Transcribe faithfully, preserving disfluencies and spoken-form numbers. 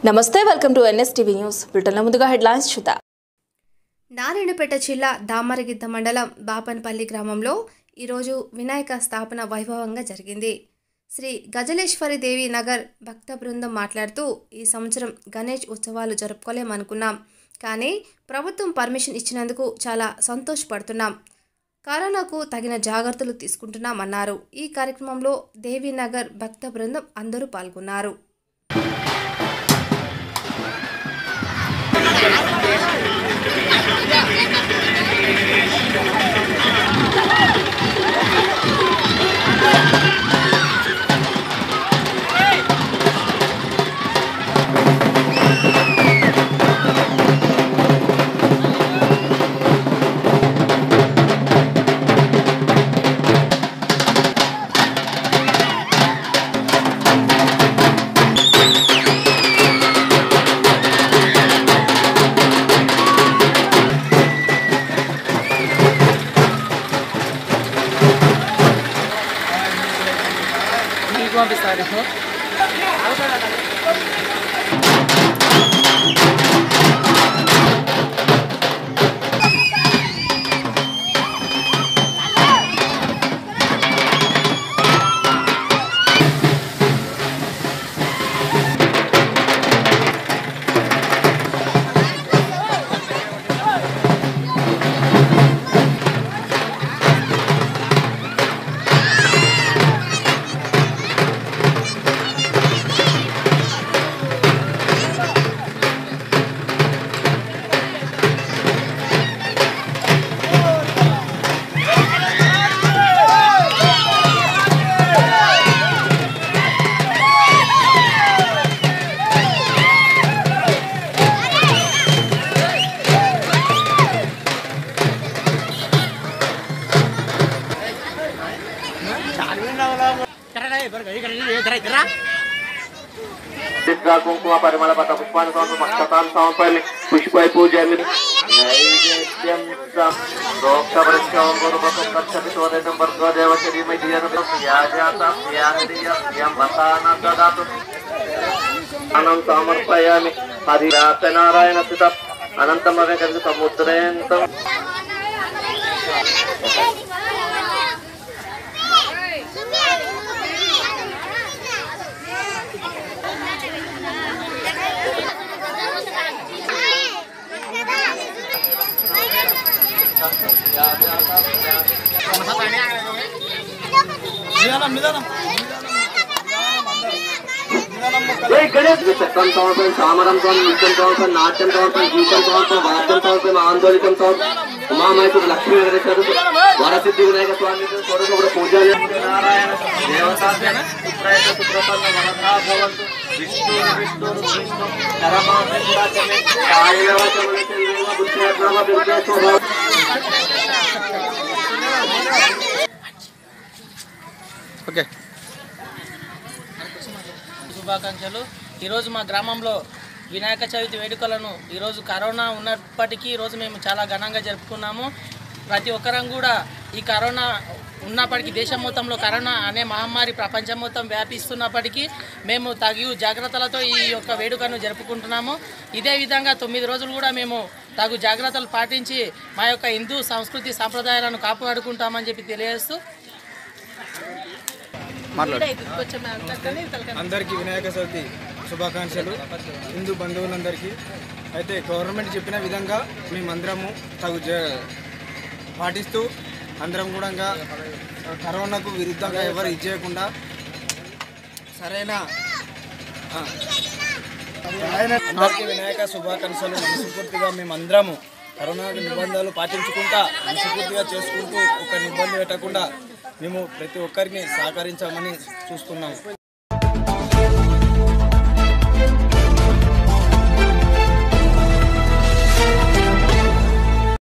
నమస్తే welcome to NSTV news బ్రిటన్లో ముందుగా హెడ్లైన్స్ చూద్దాం. నారాయణపేట జిల్లా దామరగిద్ద మండలం బాపన్పల్లి గ్రామంలో ఈరోజు వినాయక స్థాపన వైభవంగా జరిగింది. శ్రీ గజలేశ్వరి దేవి నగర్ భక్త బృందం మాట్లాడుతూ ఈ సంవత్సరం గణేష్ ఉత్సవాలు జరుపుకోలేమనుకున్నాం, కానీ ప్రభుత్వం పర్మిషన్ ఇచ్చినందుకు చాలా సంతోషపడుతున్నాం. కరోనాకు తగిన జాగ్రత్తలు తీసుకుంటున్నామన్నారు. ఈ కార్యక్రమంలో దేవీనగర్ భక్త బృందం అందరూ పాల్గొన్నారు. పంపిస్తారు కుంకుమ పరిమళ పట్ట పుష్పాన్ని మస్తకాన్ని సమర్పయామి. పుష్పై పూజయామి. నైవేద్యం రోక్షవృక్షం గురుపకం కక్షతి సోదయం వర్గదేవ శరీమై ధియనతం యాజాత యానియం వసాన దదాతు అనంత సమర్పయామి. హరిరాత నారాయణ స్థిత అనంతమవే కలిగి సముద్రయంతం చక్రం సమర్పయం, సామరం సమర్పయం, నృత్యం సమర్పయం, నాట్యం సమర్పయం, గీతం సమర్పయం, వాద్యం సమర్పయం, ఆందోళితం సమర్పయం, ఉమామహేశ్వర లక్ష్మీ వెంకటేశ్వర వరసిద్ధి వినాయక స్వామి స్వరూప పూజ నారాయణ దేవతాభ్యన సుప్రయత సుప్రసన్న మనసా భవంతు. విష్ణు విష్ణు విష్ణు పరమాత్మ ఓకే శుభాకాంక్షలు. ఈరోజు మా గ్రామంలో వినాయక చవితి వేడుకలను ఈరోజు కరోనా ఉన్నప్పటికీ ఈరోజు మేము చాలా ఘనంగా జరుపుకున్నాము. ప్రతి ఒక్కరం కూడా ఈ కరోనా ఉన్నప్పటికీ దేశం మొత్తంలో కరోనా అనే మహమ్మారి ప్రపంచం మొత్తం వ్యాపిస్తున్నప్పటికీ మేము తగు జాగ్రత్తలతో ఈ యొక్క వేడుకను జరుపుకుంటున్నాము. ఇదే విధంగా తొమ్మిది రోజులు కూడా మేము తగు జాగ్రత్తలు పాటించి మా యొక్క హిందూ సంస్కృతి సాంప్రదాయాలను కాపాడుకుంటామని చెప్పి తెలియజేస్తూ అందరికీ వినాయక చవితి శుభాకాంక్షలు. హిందూ బంధువులందరికీ అయితే గవర్నమెంట్ చెప్పిన విధంగా మేమందరము తగు పాటిస్తూ అందరం కూడా కరోనాకు విరుద్ధంగా ఎవరు ఇచ్చేయకుండా సరైన అందరికీ వినాయక శుభాకాంక్షలు. మనస్ఫూర్తిగా మేమందరము కరోనా నిబంధనలు పాటించుకుంటా మనస్ఫూర్తిగా చేసుకుంటూ ఒక ఇబ్బంది పెట్టకుండా మేము ప్రతి ఒక్కరిని సహకరించామని చూస్తున్నాము.